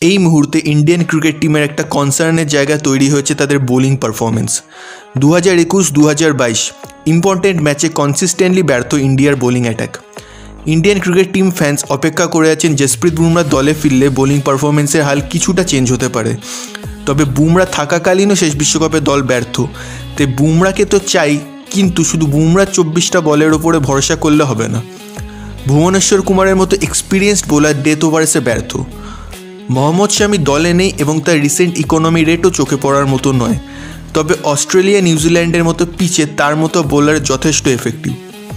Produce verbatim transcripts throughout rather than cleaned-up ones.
এই মুহূর্তে Indian cricket টিমের একটা কনসার্নের জায়গা তৈরি হয়েছে তাদের বোলিং পারফরমেন্স। দু হাজার একুশ দু হাজার বাইশ ইম্পর্টেন্ট ম্যাচে কনসিস্টেন্টলি ব্যর্থ ইন্ডিয়ার bowling attack. Indian cricket team fans অপেক্ষা করে আছেন জসপ্রীত বুমরা দলে ফিরলে বোলিং পারফরমেন্সের হাল কিছুটা চেঞ্জ হতে পারে। তবে বুমরা থাকাকালীনও শেষ বিশ্বকাপে দল ব্যর্থ, তাই বুমরাকে তো চাই, কিন্তু শুধু বুমরার চব্বিশটা বলের ওপরে ভরসা করলে হবে না। ভুবনেশ্বর কুমারের মতো এক্সপিরিয়েন্সড বোলার ডেথ ওভার্সে ব্যর্থ। মোহাম্মদ শামি দলে নেই এবং তার রিসেন্ট ইকোনমি রেটও চোখে পড়ার মতো নয়। তবে অস্ট্রেলিয়া নিউজিল্যান্ডের মতো পিচে তার মতো বোলার যথেষ্ট এফেক্টিভ।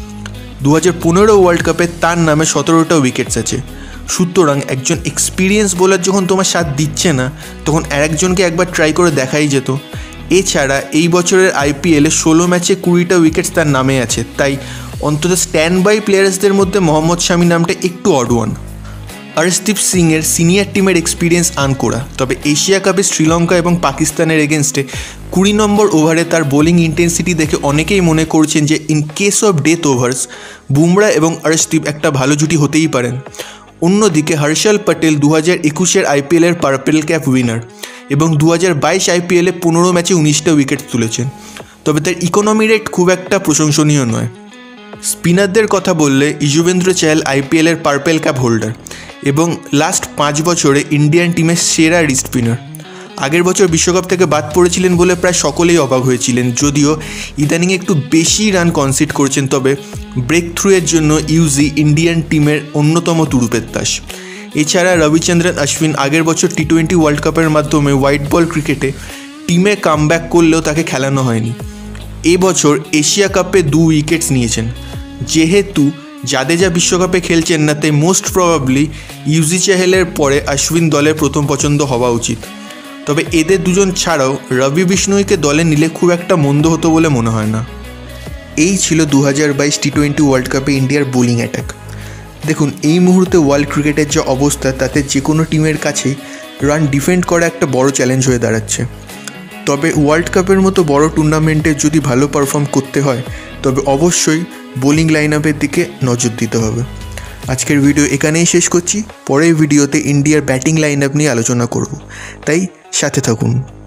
দু হাজার পনেরো ওয়ার্ল্ড কাপে তার নামে সতেরোটা উইকেটস আছে। সুতরাং একজন এক্সপিরিয়েন্স বোলার যখন তোমার সাথ দিচ্ছে না, তখন আরেকজনকে একবার ট্রাই করে দেখাই যেত। এছাড়া এই বছরের আইপিএলে ষোলো ম্যাচে কুড়িটা উইকেটস তার নামে আছে, তাই অন্তত স্ট্যান্ড বাই প্লেয়ার্সদের মধ্যে মোহাম্মদ শামি নামটা একটু অড ওয়ান। অর্শদীপ সিংয়ের সিনিয়র টিমের এক্সপিরিয়েন্স আনকোরা, তবে এশিয়া কাপে শ্রীলঙ্কা এবং পাকিস্তানের এগেনস্টে কুড়ি নম্বর ওভারে তার বোলিং ইন্টেন্সিটি দেখে অনেকেই মনে করছেন যে in case of death overs Bumrah এবং অর্শদীপ একটা ভালো জুটি হতেই পারেন। অন্যদিকে হর্ষল পটেল দু হাজার একুশের আইপিএলের পার্পেল ক্যাপ উইনার এবং দু হাজার বাইশ আইপিএলে পনেরো ম্যাচে উনিশটা উইকেট তুলেছেন, তবে তার ইকোনমি রেট খুব একটা প্রশংসনীয় নয়। স্পিনারদের কথা বললে যুজবেন্দ্র চাহাল আইপিএলের পার্পেল ক্যাপ হোল্ডার এবং লাস্ট পাঁচ বছরে ইন্ডিয়ান টিমের সেরা রিস্ট স্পিনার। আগের বছর বিশ্বকাপ থেকে বাদ পড়েছিলেন বলে প্রায় সকলেই অবাক হয়েছিলেন, যদিও ইদানিং একটু বেশি রান কনসিড করছেন। তবে ব্রেক থ্রুয়ের জন্য ইউজি ইন্ডিয়ান টিমের অন্যতম তুরুপের তাস। এছাড়া রবিচন্দ্রন অশ্বিন আগের বছর টি টোয়েন্টি ওয়ার্ল্ড কাপের মাধ্যমে হোয়াইট বল ক্রিকেটে টিমে কামব্যাক করলেও তাকে খেলানো হয়নি। এবছর এশিয়া কাপে দু উইকেটস নিয়েছেন। যেহেতু জাদেজা বিশ্বকাপে খেলছেন না, তাই মোস্ট প্রবাবলি ইউজি চাহালের পরে অশ্বিন দলের প্রথম পছন্দ হওয়া উচিত। তবে এদের দুজন ছাড়াও রবি বিষ্ণুইকে দলে নিলে খুব একটা মন্দ হতো বলে মনে হয় না। এই ছিল দু হাজার বাইশ টি টোয়েন্টি ওয়ার্ল্ড কাপে ইন্ডিয়ার বোলিং অ্যাটাক। দেখুন, এই মুহূর্তে ওয়ার্ল্ড ক্রিকেটের যে অবস্থা, তাতে যে কোনো টিমের কাছেই রান ডিফেন্ড করা একটা বড় চ্যালেঞ্জ হয়ে দাঁড়াচ্ছে। তবে ওয়ার্ল্ড কাপের মতো বড় টুর্নামেন্টে যদি ভালো পারফর্ম করতে হয়, তবে অবশ্যই বোলিং লাইন আপের দিকে নজর দিতে হবে। আজকের ভিডিও এখানেই শেষ করছি। পরের ভিডিওতে ইন্ডিয়ার ব্যাটিং লাইন আপ নিয়ে আলোচনা করব, তাই সাথে থাকুন।